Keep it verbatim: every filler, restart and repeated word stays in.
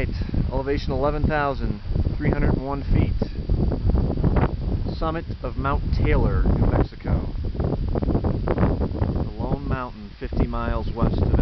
Alright, elevation eleven thousand three hundred one feet. Summit of Mount Taylor, New Mexico. The lone mountain fifty miles west of